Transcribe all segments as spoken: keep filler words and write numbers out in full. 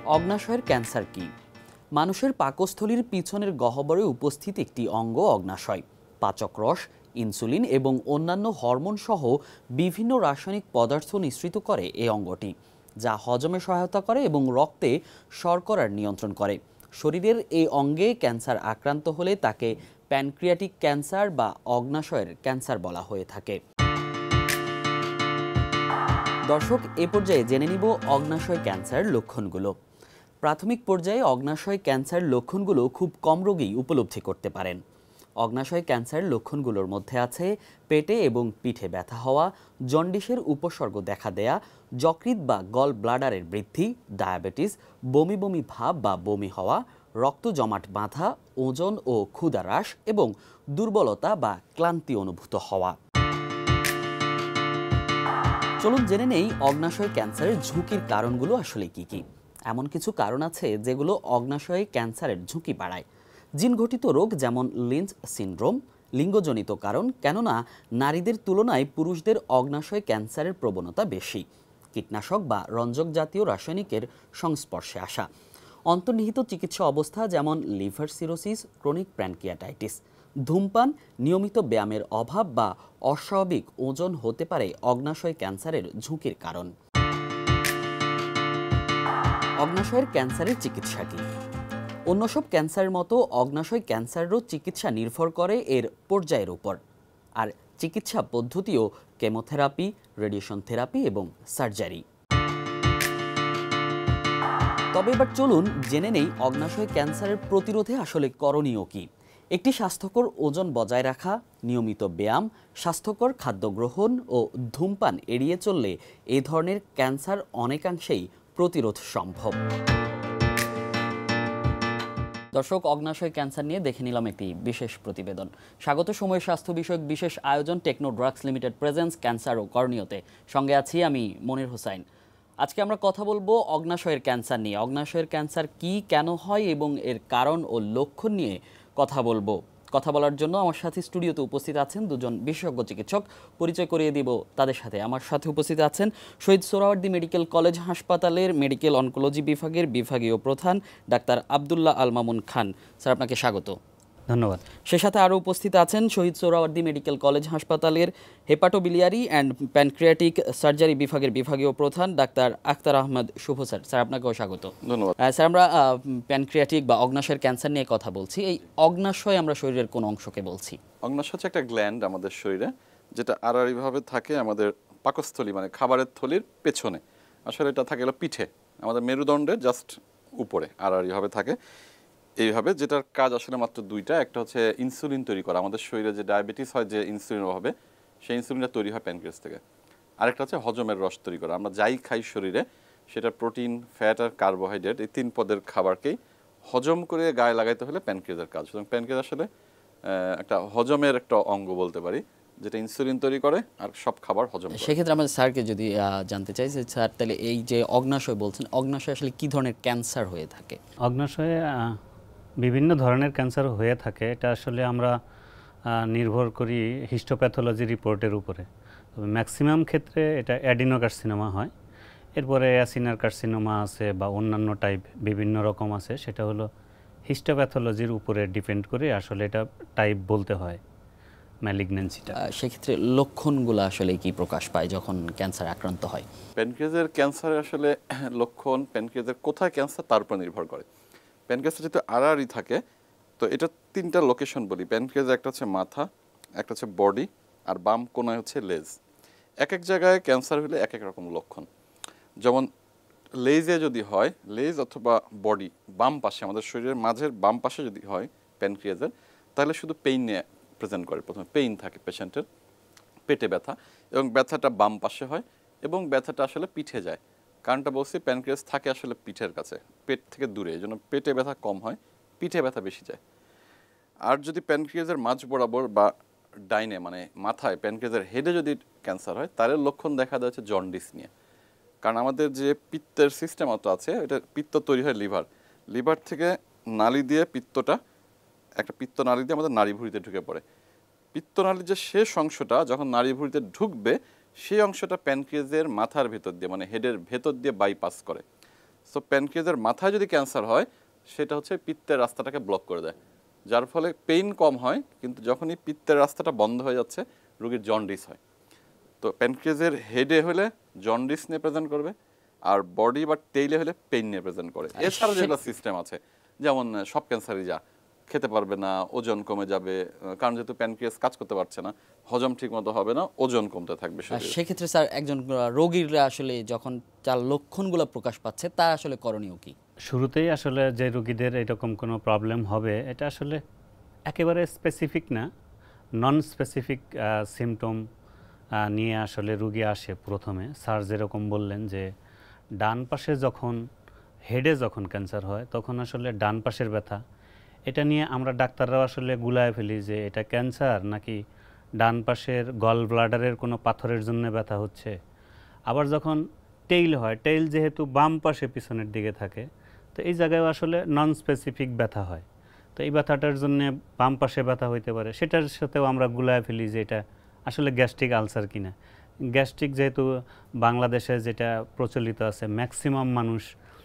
অগ্নাশয়ের cancer কি? মানুষের পাকস্থলীর পিছনের গহ্বরে উপস্থিত একটি অঙ্গ অগ্নাশয়। পাচক রস, ইনসুলিন এবং অন্যান্য হরমোন সহ বিভিন্ন রাসায়নিক পদার্থ নিঃসৃত করে এই অঙ্গটি, যা হজমে সহায়তা করে এবং রক্তে শর্করার নিয়ন্ত্রণ করে। শরীরের এই অঙ্গে ক্যান্সার আক্রান্ত হলে তাকে প্যানক্রিয়াটিক ক্যান্সার বা অগ্নাশয়ের ক্যান্সার বলা হয়ে থাকে। দর্শক, এ পর্যায়ে জেনে নিব অগ্নাশয় ক্যান্সার লক্ষণগুলো। প্রাথমিক পর্যায়ে অগ্নাশয় ক্যান্সার লক্ষণগুলো খুব কম রোগী উপলব্ধি করতে পারেন। অগ্নাশয় ক্যান্সার লক্ষণগুলোর মধ্যে আছে পেটে এবং পিঠে ব্যথা হওয়া, জন্ডিসের উপসর্গ দেখা দেয়া, যকৃৎ বা গল ব্লাডারের বৃদ্ধি, ডায়াবেটিস, বমি বমি ভাব বা বমি হওয়া, রক্ত জমাট বাঁধা, ওজন ও ক্ষুধা হ্রাস এবং দুর্বলতা বা ক্লান্তি অনুভূত হওয়া। চলুন জেনে নেই অগ্নাশয় ক্যান্সারের ঝুঁকির কারণগুলো আসলে কি কি। এমন কিছু কারণ আছে যেগুলো অগ্নাশয় ক্যান্সারের ঝুঁকি বাড়ায়। জিনঘটিত রোগ যেমন লিঞ্চ সিনড্রোম, লিঙ্গজনিত কারণ, কেননা নারীদের তুলনায় পুরুষদের অগ্নাশয় ক্যান্সারের প্রবণতা বেশি। কীটনাশক বা রঞ্জক জাতীয় রাসায়নিকের সংস্পর্শে আসা। অন্তর্নিহিত চিকিৎসা অবস্থা যেমন লিভার সিরোসিস, ক্রনিক প্যানক্রিয়াটাইটিস। ধূমপান, নিয়মিত ব্যায়ামের অভাব বা অস্বাভাবিক ওজন হতে পারে অগ্নাশয় ক্যান্সারের ঝুঁকির কারণ। অগ্নাশয়ের ক্যান্সারের চিকিৎসা কি? অন্য সব ক্যান্সারের মতো অগ্নাশয় ক্যান্সারেরও চিকিৎসা নির্ভর করে এর পর্যায়ের উপর। আর চিকিৎসা পদ্ধতিও কেমোথেরাপি, রেডিয়েশন থেরাপি এবং সার্জারি। তবে এবার চলুন জেনে নেই অগ্নাশয় ক্যান্সারের প্রতিরোধে আসলে করণীয় কি। একটি স্বাস্থ্যকর ওজন বজায় রাখা, নিয়মিত ব্যায়াম, স্বাস্থ্যকর খাদ্য গ্রহণ ও ধূমপান এড়িয়ে চললে এই ধরনের ক্যান্সার অনেকাংশেই প্রতিরোধ সম্ভব। দর্শক, অগ্নাশয় ক্যান্সার নিয়ে দেখে নিলাম একটি বিশেষ প্রতিবেদন। স্বাগত সময় স্বাস্থ্য বিষয়ক বিশেষ আয়োজন Techno Drugs Limited presence cancer ও করণীয়তে। সঙ্গে আছি আমি মনির হোসাইন। আজকে আমরা কথা বলবো অগ্নাশয়ের ক্যান্সার নিয়ে। অগ্নাশয়ের ক্যান্সার কি, কেন হয় এবং এর কারণ ও লক্ষণ নিয়ে কথা বলবো। কথা বলার জন্য আমার সাথে স্টুডিওতে উপস্থিত আছেন দুজন বিশেষজ্ঞ চিকিৎসক। পরিচয় করিয়ে দিব তাদের সাথে। আমার সাথে উপস্থিত আছেন শহীদ সোহরাওয়ার্দী মেডিকেল কলেজ হাসপাতালের মেডিকেল অনকোলজি বিভাগের বিভাগীয় প্রধান ডাক্তার আবদুল্লাহ আল মামুন খান। স্যার, আপনাকে স্বাগত। ধন্যবাদ। সে সাথে আরও উপস্থিত আছেন শহীদ সোহরাওয়ার্দী মেডিকেল কলেজ হাসপাতালের হেপাটোবিলিয়ারি অ্যান্ড প্যানক্রিয়াটিক সার্জারি বিভাগের বিভাগীয় প্রধান doctor Akhtar Ahmed Shuvo. Sir, sir আপনাকেও স্বাগত। ধন্যবাদ। স্যার, আমরা প্যানক্রিয়াটিক বা অগ্নাশয়ের ক্যান্সার নিয়ে কথা বলছি। এই অগ্নাশয় আমরা শরীরের কোন অংশকে বলছি? অগ্নাশয় হচ্ছে একটা গ্ল্যান্ড আমাদের শরীরে, যেটা আড়াআড়িভাবে থাকে আমাদের পাকস্থলী, মানে খাবারের থলির পেছনে। আসলে এটা থাকে হলো পিঠে, আমাদের মেরুদণ্ডের জাস্ট উপরে আড়াআড়িভাবে থাকে এইভাবে। যেটার কাজ আসলে মাত্র দুইটা। একটা হচ্ছে ইনসুলিন তৈরি করা। আমাদের শরীরে যে ডায়াবেটিস হয়, যে ইনসুলিনের অভাবে, সেই ইনসুলিনটা তৈরি হয় প্যানক্রিয়াস থেকে। আরেকটা হচ্ছে হজমের রস তৈরি করা। আমরা যাই খাই শরীরে, সেটা প্রোটিন, ফ্যাট আর কার্বোহাইড্রেট, এই তিন পদের খাবারকেই হজম করে গায়ে লাগাইতে হলে প্যানক্রিয়াসের কাজ। সুতরাং প্যানক্রিয়াস আসলে একটা হজমের একটা অঙ্গ বলতে পারি, যেটা ইনসুলিন তৈরি করে আর সব খাবার হজম করে। সেক্ষেত্রে আমাদের স্যারকে যদি জানতে চাই যে স্যার, তাহলে এই যে অগ্নাশয় বলছেন, অগ্নাশয় আসলে কি ধরনের ক্যান্সার হয়ে থাকে? অগ্নাশয়ে বিভিন্ন ধরনের ক্যান্সার হয়ে থাকে। এটা আসলে আমরা নির্ভর করি হিস্টোপ্যাথোলজি রিপোর্টের উপরে। তবে ম্যাক্সিমাম ক্ষেত্রে এটা অ্যাডিনোকার্সিনোমা হয়। এরপরে অ্যাসিনার কার্সিনোমা আছে বা অন্যান্য টাইপ বিভিন্ন রকম আছে। সেটা হলো হিস্টোপ্যাথোলজির উপরে ডিপেন্ড করে আসলে এটা টাইপ বলতে হয় ম্যালিগন্যান্সিটা। সেক্ষেত্রে লক্ষণগুলো আসলে কি প্রকাশ পায় যখন ক্যান্সার আক্রান্ত হয়? প্যানক্রিয়াসের ক্যান্সারের আসলে লক্ষণ প্যানক্রিয়াসের কোথায় ক্যান্সার তার উপর নির্ভর করে। প্যানক্রিয়াসটা যেহেতু আড়াআড়ি থাকে, তো এটা তিনটা লোকেশন বলি। প্যানক্রিয়াসের একটা হচ্ছে মাথা, একটা হচ্ছে বডি, আর বাম কোনায় হচ্ছে লেজ। এক এক জায়গায় ক্যান্সার হলে এক এক রকম লক্ষণ। যেমন লেজে যদি হয়, লেজ অথবা বডি বাম পাশে, আমাদের শরীরের মাঝের বাম পাশে যদি হয় প্যানক্রিয়াসের, তাহলে শুধু পেইন নিয়ে প্রেজেন্ট করে। প্রথমে পেইন থাকে পেশেন্টের, পেটে ব্যথা, এবং ব্যথাটা বাম পাশে হয় এবং ব্যথাটা আসলে পিঠে যায়। কারণটা বলছি, প্যানক্রিয়াস থাকে আসলে পিঠের কাছে, পেট থেকে দূরে, এই জন্য পেটে ব্যথা কম হয়, পিঠে ব্যথা বেশি যায়। আর যদি প্যানক্রিয়াসের মাঝ বরাবর বা ডাইনে, মানে মাথায়, প্যানক্রিয়াসের হেডে যদি ক্যান্সার হয়, তার লক্ষণ দেখা যাচ্ছে জন্ডিস নিয়ে। কারণ আমাদের যে পিত্তের সিস্টেম অত আছে, এটা পিত্ত তৈরি হয় লিভার, লিভার থেকে নালি দিয়ে পিত্তটা, একটা পিত্ত নালি দিয়ে আমাদের নাড়িভুঁড়িতে ঢুকে পড়ে। পিত্তনালীর যে শেষ অংশটা যখন নাড়িভুঁড়িতে ঢুকবে, সেই অংশটা প্যানক্রিয়াসের মাথার ভেতর দিয়ে, মানে হেডের ভেতর দিয়ে বাইপাস করে। সো প্যানক্রিয়াসের মাথায় যদি ক্যান্সার হয় সেটা হচ্ছে পিত্তের রাস্তাটাকে ব্লক করে দেয়, যার ফলে পেইন কম হয়, কিন্তু যখনই পিত্তের রাস্তাটা বন্ধ হয়ে যাচ্ছে রোগীর জন্ডিস হয়। তো প্যানক্রিয়াসের হেডে হলে জন্ডিস নিয়ে প্রেজেন্ট করবে, আর বডি বা টেইলে হলে পেইন নিয়ে প্রেজেন্ট করে। এছাড়া যেগুলো সিস্টেম আছে, যেমন সব ক্যান্সারই যা খেতে পারবে না, ওজন কমে যাবে, কারণ যেহেতু প্যানক্রিয়াস কাজ করতে পারছে না, হজম ঠিক মতো হবে না, ওজন কমতে থাকবে। সেক্ষেত্রে স্যার একজন রোগীরা আসলে যখন তার লক্ষণগুলো প্রকাশ পাচ্ছে তার আসলে করণীয় কি? শুরুতেই আসলে যে রোগীদের এরকম কোনো প্রবলেম হবে এটা আসলে একেবারে স্পেসিফিক না, নন স্পেসিফিক সিমটম নিয়ে আসলে রুগী আসে প্রথমে। স্যার যেরকম বললেন যে ডান পাশে যখন হেডে যখন ক্যান্সার হয় তখন আসলে ডান পাশের ব্যথা, এটা নিয়ে আমরা ডাক্তাররাও আসলে গুলায় ফেলি যে এটা ক্যান্সার নাকি ডান পাশের গল ব্লাডারের কোনো পাথরের জন্য ব্যথা হচ্ছে। আবার যখন টেইল হয়, টেইল যেহেতু বাম পাশে পিছনের দিকে থাকে, তো এই জায়গায় আসলে নন স্পেসিফিক ব্যথা হয়। তো এই ব্যথাটার জন্য বাম পাশে ব্যথা হইতে পারে, সেটার সাথেও আমরা গুলায় ফেলি যে এটা আসলে গ্যাস্ট্রিক আলসার কিনা। গ্যাস্ট্রিক যেহেতু বাংলাদেশে যেটা প্রচলিত আছে, ম্যাক্সিমাম মানুষ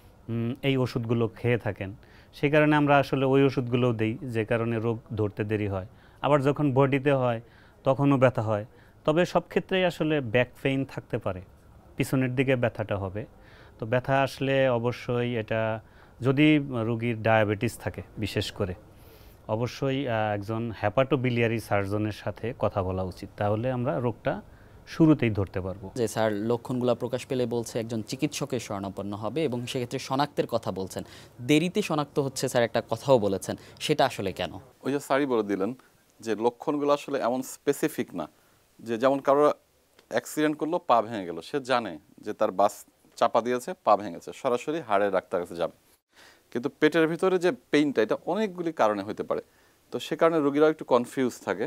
এই ওষুধগুলো খেয়ে থাকেন, সেই কারণে আমরা আসলে ওই ওষুধগুলোও দিই, যে কারণে রোগ ধরতে দেরি হয়। আবার যখন বডিতে হয় তখনও ব্যথা হয়। তবে সব ক্ষেত্রেই আসলে ব্যাক পেইন থাকতে পারে, পিছনের দিকে ব্যথাটা হবে। তো ব্যথা আসলে অবশ্যই এটা যদি রোগীর ডায়াবেটিস থাকে বিশেষ করে, অবশ্যই একজন হ্যাপাটোবিলিয়ারি সার্জনের সাথে কথা বলা উচিত, তাহলে আমরা রোগটা শুরুতেই ধরতে পারবো। যে স্যার লক্ষণগুলো প্রকাশ পেলে বলছে একজন চিকিৎসকের শরণাপন্ন হবে এবং সেক্ষেত্রে শনাক্তের কথা বলছেন, দেরিতে শনাক্ত হচ্ছে স্যার একটা কথাও বলেছেন, সেটা আসলে কেন? ওই যে স্যারই বলে দিলেন যে লক্ষণগুলো আসলে এমন স্পেসিফিক না, যে যেমন কারো অ্যাক্সিডেন্ট করলো, পা ভেঙে গেল, সে জানে যে তার বাস চাপা দিয়েছে, পা ভেঙেছে, সরাসরি হাড়ের ডাক্তার কাছে যাবে। কিন্তু পেটের ভিতরে যে পেইনটা, এটা অনেকগুলি কারণে হতে পারে। তো সে কারণে রোগীরাও একটু কনফিউজ থাকে।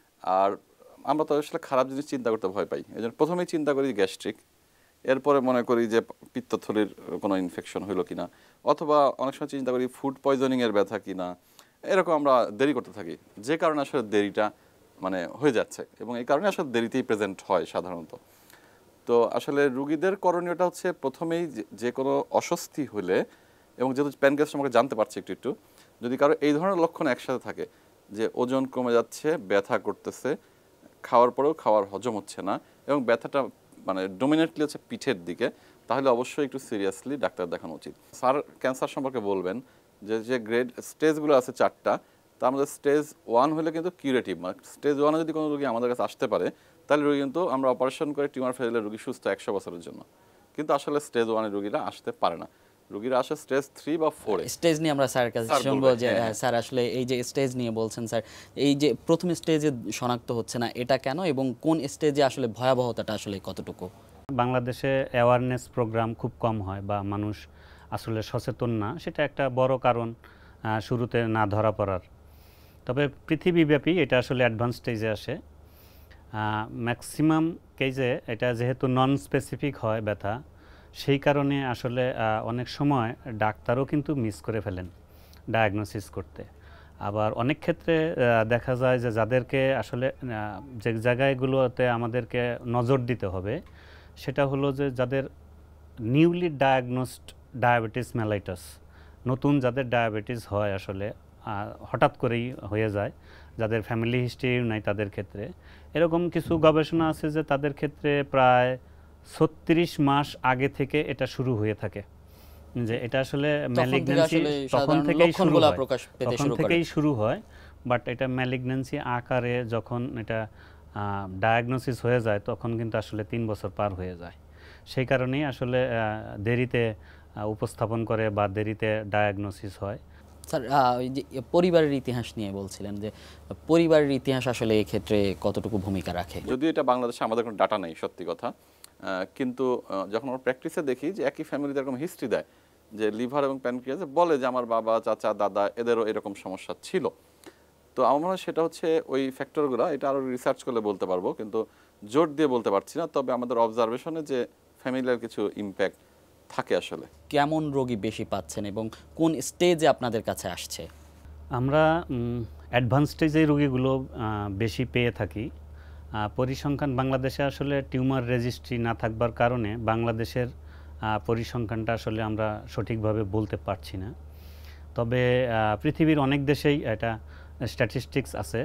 আর আমরা তো আসলে খারাপ জিনিস চিন্তা করতে ভয় পাই, এই জন্য প্রথমেই চিন্তা করি গ্যাস্ট্রিক, এরপরে মনে করি যে পিত্তথলির কোনো ইনফেকশন হইলো কিনা, অথবা অনেক সময় চিন্তা করি ফুড পয়জনিংয়ের ব্যথা কিনা। এরকম আমরা দেরি করতে থাকি, যে কারণে আসলে দেরিটা মানে হয়ে যাচ্ছে, এবং এই কারণে আসলে দেরিতেই প্রেজেন্ট হয় সাধারণত। তো আসলে রুগীদের করণীয়টা হচ্ছে প্রথমেই যে কোনো অস্বস্তি হলে, এবং যেহেতু প্যানক্রিয়াস সম্পর্কে জানতে পারছি একটু একটু, যদি কারো এই ধরনের লক্ষণ একসাথে থাকে, যে ওজন কমে যাচ্ছে, ব্যথা করতেছে, খাওয়ার পরেও খাওয়ার হজম হচ্ছে না, এবং ব্যথাটা মানে ডোমিনেটলি হচ্ছে পিঠের দিকে, তাহলে অবশ্যই একটু সিরিয়াসলি ডাক্তার দেখানো উচিত। স্যার ক্যান্সার সম্পর্কে বলবেন যে যে গ্রেড স্টেজগুলো আছে চারটা, তা আমাদের স্টেজ ওয়ান হলে কিন্তু কিউরেটিভ, মানে স্টেজ ওয়ানে যদি কোনো রোগী আমাদের কাছে আসতে পারে তাহলে রোগী কিন্তু আমরা অপারেশন করে টিউমার ফেলে রোগী সুস্থ একশো বছরের জন্য। কিন্তু আসলে স্টেজ ওয়ানের রোগীরা আসতে পারে না, রোগীরা আসে স্টেজ থ্রি বা ফোরে। স্টেজ নিয়ে আমরা স্যারের কাছে শুনবো যে স্যার আসলে এই যে স্টেজ নিয়ে বলছেন, স্যার এই যে প্রথম স্টেজে শনাক্ত হচ্ছে না, এটা কেন, এবং কোন স্টেজে আসলে ভয়াবহতাটা আসলে কতটুকু? বাংলাদেশে অ্যাওয়ারনেস প্রোগ্রাম খুব কম হয় বা মানুষ আসলে সচেতন না, সেটা একটা বড় কারণ শুরুতে না ধরা পড়ার। তবে পৃথিবীব্যাপী এটা আসলে অ্যাডভান্স স্টেজে আসে। ম্যাক্সিমাম কেজে এটা যেহেতু নন স্পেসিফিক হয় ব্যথা, সেই কারণে আসলে অনেক সময় ডাক্তারও কিন্তু মিস করে ফেলেন ডায়াগনোসিস করতে। আবার অনেক ক্ষেত্রে দেখা যায় যে যাদেরকে আসলে যে জায়গাগুলোতে আমাদেরকে নজর দিতে হবে সেটা হলো যে যাদের নিউলি ডায়াগনোসড ডায়াবেটিস মেলাইটাস, নতুন যাদের ডায়াবেটিস হয় আসলে হঠাৎ করেই হয়ে যায়, যাদের ফ্যামিলি হিস্ট্রি নাই তাদের ক্ষেত্রে। এরকম কিছু গবেষণা আছে যে তাদের ক্ষেত্রে প্রায় ছত্রিশ মাস আগে থেকে এটা শুরু হয়ে থাকে, যে এটা আসলে ম্যালিগন্যান্সি তখন থেকেই শুরু হয়, তখন থেকেই শুরু হয় বাট এটা ম্যালিগন্যান্সি আকারে যখন এটা ডায়াগনোসিস হয়ে যায় তখন কিন্তু আসলে তিন বছর পার হয়ে যায়। সেই কারণেই আসলে দেরিতে উপস্থাপন করে বা দেরিতে ডায়াগনোসিস হয়। স্যার ওই যে পরিবারের ইতিহাস নিয়ে বলছিলেন, যে পরিবারের ইতিহাস আসলে এই ক্ষেত্রে কতটুকু ভূমিকা রাখে? যদি এটা বাংলাদেশে আমাদের কোনো ডাটা নেই সত্যি কথা, কিন্তু যখন আমরা প্র্যাকটিসে দেখি যে একই ফ্যামিলিতে এরকম হিস্ট্রি দেয় যে লিভার এবং প্যানক্রিয়াস, বলে যে আমার বাবা, চাচা, দাদা এদেরও এরকম সমস্যা ছিল। তো আমার মনে হয় সেটা হচ্ছে ওই ফ্যাক্টরগুলো, এটা আরও রিসার্চ করলে বলতে পারবো, কিন্তু জোর দিয়ে বলতে পারছি না। তবে আমাদের অবজারভেশনে যে ফ্যামিলির কিছু ইম্প্যাক্ট থাকে। আসলে কেমন রোগী বেশি পাচ্ছেন এবং কোন স্টেজে আপনাদের কাছে আসছে? আমরা অ্যাডভান্স স্টেজে রোগীগুলো বেশি পেয়ে থাকি। পরিসংখ্যান বাংলাদেশে আসলে টিউমার রেজিস্ট্রি না থাকবার কারণে বাংলাদেশের পরিসংখ্যানটা আসলে আমরা সঠিকভাবে বলতে পারছি না। তবে পৃথিবীর অনেক দেশেই এটা স্ট্যাটিস্টিক্স আছে,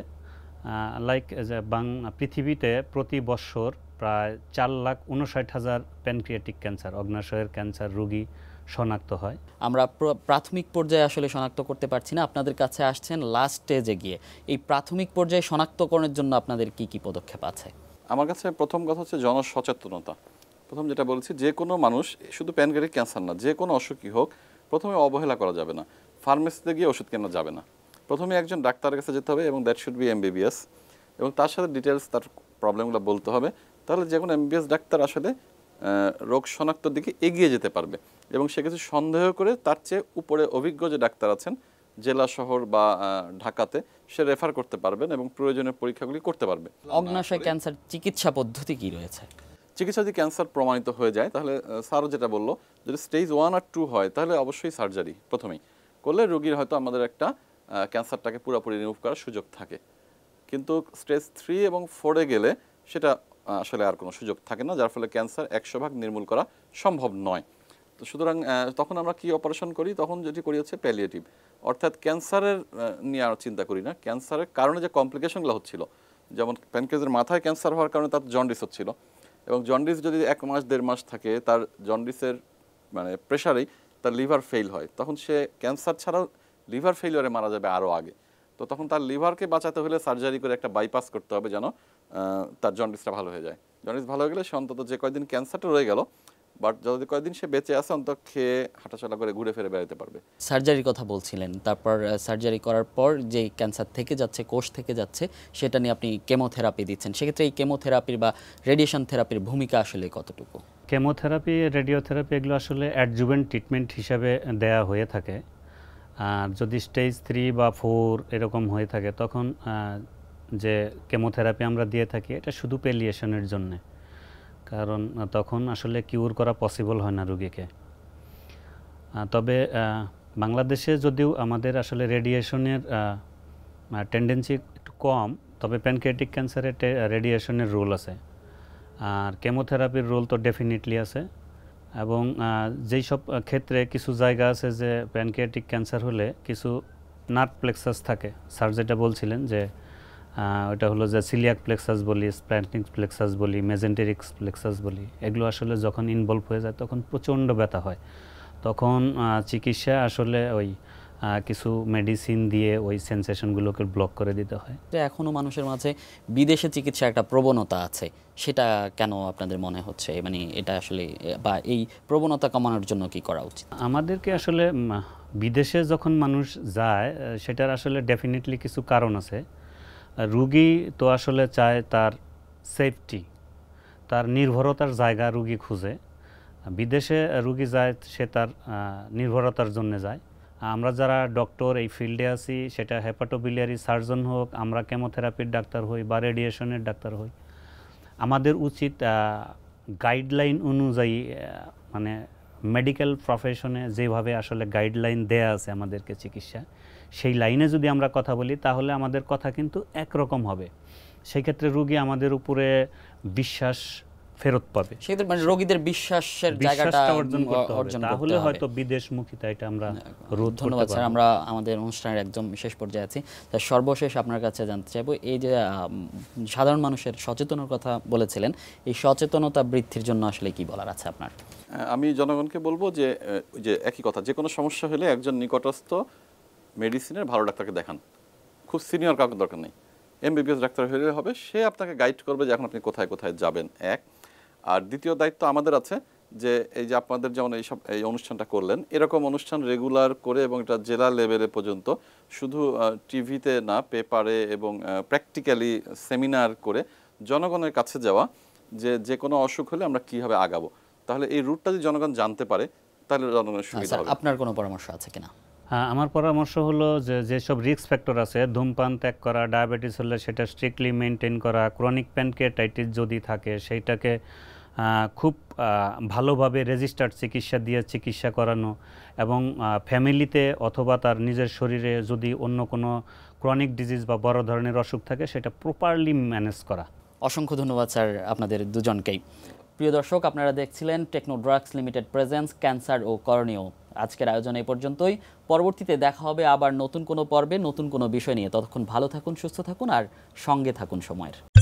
লাইক যে বাং পৃথিবীতে প্রতি বছর প্রায় চার লাখ উনষাট হাজার প্যানক্রিয়াটিক ক্যান্সার, অগ্নাশয়ের ক্যান্সার রোগী শনাক্ত হয়। আমরা প্রাথমিক পর্যায়ে আসলে শনাক্ত করতে পারছি না, আপনাদের কাছে আসছেন লাস্ট স্টেজে গিয়ে। এই প্রাথমিক পর্যায়ে শনাক্তকরণের জন্য আপনাদের কি কি পদক্ষেপ আছে? আমার কাছে প্রথম কথা হচ্ছে জনসচেতনতা। প্রথম যেটা বলছি, যে কোনো মানুষ, শুধু প্যানক্রিয়াটিক ক্যান্সার না, যে কোনো অসুখই হোক, প্রথমে অবহেলা করা যাবে না, ফার্মেসিতে গিয়ে ওষুধ কেনা যাবে না। প্রথমে একজন ডাক্তারের কাছে যেতে হবে এবং দ্যাট শুড বি এমবিবিএস, এবং তার সাথে ডিটেলস তার প্রবলেমগুলো বলতে হবে। তাহলে যে কোনো এমবিবিএস ডাক্তার আসলে রোগ শনাক্তর দিকে এগিয়ে যেতে পারবে, এবং সে কিছু সন্দেহ করে তার চেয়ে উপরে অভিজ্ঞ যে ডাক্তার আছেন জেলা শহর বা ঢাকাতে, সে রেফার করতে পারবেন এবং প্রয়োজনীয় পরীক্ষাগুলি করতে পারবে। অগ্নাশয় ক্যান্সার চিকিৎসা পদ্ধতি কি রয়েছে? চিকিৎসা যদি ক্যান্সার প্রমাণিত হয়ে যায়, তাহলে স্যারও যেটা বললো, যদি স্টেজ ওয়ান আর টু হয় তাহলে অবশ্যই সার্জারি প্রথমেই করলে রোগীর হয়তো আমাদের একটা ক্যান্সারটাকে পুরোপুরি রিমুভ করার সুযোগ থাকে। কিন্তু স্টেজ থ্রি এবং ফোরে গেলে সেটা আসলে আর কোনো সুযোগ থাকে না, যার ফলে ক্যান্সার একশো ভাগ নির্মূল করা সম্ভব নয়। তো সুতরাং তখন আমরা কি অপারেশন করি? তখন যেটি করি হচ্ছে প্যালিয়েটিভ, অর্থাৎ ক্যান্সারের নিয়ে আর চিন্তা করি না, ক্যান্সারের কারণে যে কমপ্লিকেশনগুলো হচ্ছিল, যেমন প্যানক্রিয়াসের মাথায় ক্যান্সার হওয়ার কারণে তার জন্ডিস হচ্ছিল, এবং জন্ডিস যদি এক মাস দেড় মাস থাকে, তার জন্ডিসের মানে প্রেশারেই তার লিভার ফেল হয়, তখন সে ক্যান্সার ছাড়াও লিভার ফেলিওরে মারা যাবে আরও আগে। তো তখন তার লিভারকে বাঁচাতে হলে সার্জারি করে একটা বাইপাস করতে হবে যেন তার জন্ডিসটা ভালো হয়ে যায়। জন্ডিস ভালো হয়ে গেলে সে অন্তত যে কয়েকদিন ক্যান্সারটা রয়ে গেল, বাট যদি কয়েকদিন সে বেঁচে আছে, অন্তত খেয়ে হাঁটাচলা করে ঘুরে ফিরে বেড়াতে পারবে। সার্জারির কথা বলছিলেন, তারপর সার্জারি করার পর যে ক্যান্সার থেকে যাচ্ছে, কোষ থেকে যাচ্ছে, সেটা নিয়ে আপনি কেমোথেরাপি দিচ্ছেন। সেক্ষেত্রে এই কেমোথেরাপির বা রেডিয়েশন থেরাপির ভূমিকা আসলে কতটুকু? কেমোথেরাপি, রেডিওথেরাপি এগুলো আসলে অ্যাডজুভেন্ট ট্রিটমেন্ট হিসাবে দেয়া হয়ে থাকে। আর যদি স্টেজ থ্রি বা ফোর এরকম হয়ে থাকে, তখন যে কেমোথেরাপি আমরা দিয়ে থাকি এটা শুধু পেলিয়েশনের জন্যে, কারণ তখন আসলে কিউর করা পসিবল হয় না রোগীকে। তবে বাংলাদেশে যদিও আমাদের আসলে রেডিয়েশনের টেন্ডেন্সি একটু কম, তবে প্যানক্রিয়াটিক ক্যান্সারে রেডিয়েশনের রোল আছে, আর কেমোথেরাপির রোল তো ডেফিনেটলি আছে। এবং যেই সব ক্ষেত্রে কিছু জায়গা আছে যে প্যানক্রিয়াটিক ক্যান্সার হলে কিছু নার্ভ প্লেক্সাস থাকে, স্যার যেটা বলছিলেন যে ওটা হলো যে সিলিয়াক প্লেক্সাস বলি, স্প্ল্যান্টিক প্লেক্সাস বলি, মেজেন্টেরিক্স প্লেক্সাস বলি, এগুলো আসলে যখন ইনভলভ হয়ে যায় তখন প্রচণ্ড ব্যথা হয়। তখন চিকিৎসা আসলে ওই কিছু মেডিসিন দিয়ে ওই সেন্সেশনগুলোকে ব্লক করে দিতে হয়। এখনও মানুষের মাঝে বিদেশে চিকিৎসা একটা প্রবণতা আছে, সেটা কেন আপনাদের মনে হচ্ছে? মানে এটা আসলে, বা এই প্রবণতা কমানোর জন্য কি করা উচিত? আমাদেরকে আসলে বিদেশে যখন মানুষ যায়, সেটার আসলে ডেফিনেটলি কিছু কারণ আছে। রুগী তো আসলে চায় তার সেফটি, তার নির্ভরতার জায়গা রুগী খুঁজে। বিদেশে রুগী যায় সে তার নির্ভরতার জন্য যায়। আমরা যারা ডক্টর এই ফিল্ডে আছি, সেটা হেপাটোবিলিয়ারি সার্জন হোক, আমরা কেমোথেরাপির ডাক্তার হই বা রেডিয়েশনের ডাক্তার হই, আমাদের উচিত গাইডলাইন অনুযায়ী, মানে মেডিকেল প্রফেশনে যেভাবে আসলে গাইডলাইন দেয়া আছে আমাদেরকে চিকিৎসা, সেই লাইনে যদি আমরা কথা বলি তাহলে আমাদের কথা কিন্তু একরকম হবে। সেই ক্ষেত্রে রোগী আমাদের উপরে বিশ্বাস ফেরত পাবে, সেক্ষেত্রে মানে রোগীদের বিশ্বাসের জায়গাটা অর্জন করতে হবে, তাহলে হয়তো বিদেশমুখিতা এটা আমরা রোধ করতে পারব। ধন্যবাদ স্যার। আমরা আমাদের অনুষ্ঠানের একদম শেষ পর্যায়ে আছি। সর্বশেষ আপনার কাছে জানতে চাইবো, এই যে সাধারণ মানুষের সচেতনতার কথা বলেছিলেন, এই সচেতনতা বৃদ্ধির জন্য আসলে কি বলার আছে আপনার? আমি জনগণকে বলবো যে যে একই কথা, যে কোনো সমস্যা হলে একজন নিকটস্থ মেডিসিনের ভালো ডাক্তারকে দেখান, খুব সিনিয়র কাউকে দরকার নেই, এমবিবিএস ডাক্তার হলে হবে, সে আপনাকে গাইড করবে যে এখন আপনি কোথায় কোথায় যাবেন। এক আর দ্বিতীয় দায়িত্ব আমাদের আছে যে এই যে আপনাদের যেমন এইসব এই অনুষ্ঠানটা করলেন, এরকম অনুষ্ঠান রেগুলার করে এবং এটা জেলা লেভেলে পর্যন্ত শুধু টিভিতে না, পেপারে এবং প্র্যাকটিক্যালি সেমিনার করে জনগণের কাছে যাওয়া, যে যে কোনো অসুখ হলে আমরা কীভাবে আগাবো। তাহলে এই রুটটা যদি জনগণ জানতে পারে তাহলে জনগণের সুবিধা হবে। আপনার কোনো পরামর্শ আছে কিনা? হ্যাঁ, আমার পরামর্শ হলো যে যেসব রিস্ক ফ্যাক্টর আছে, ধূমপান ত্যাগ করা, ডায়াবেটিস হলে সেটা স্ট্রিক্টলি মেনটেন করা, ক্রনিক প্যানক্রিয়াটাইটিস যদি থাকে সেইটাকে খুব ভালোভাবে রেজিস্টার্ড চিকিৎসা দিয়ে চিকিৎসা করানো, এবং ফ্যামিলিতে অথবা তার নিজের শরীরে যদি অন্য কোনো ক্রনিক ডিজিজ বা বড় ধরনের অসুখ থাকে সেটা প্রপারলি ম্যানেজ করা। অসংখ্য ধন্যবাদ স্যার আপনাদের দুজনকেই। প্রিয় দর্শক, আপনারা দেখছিলেন Techno Drugs Limited presence cancer ও করণীয়। আজকের আয়োজন এই পর্যন্তই। পরবর্তীতে দেখা হবে আবার নতুন কোনো পর্বে নতুন কোনো বিষয় নিয়ে। ততক্ষণ ভালো থাকুন, সুস্থ থাকুন আর সঙ্গে থাকুন সময়ের।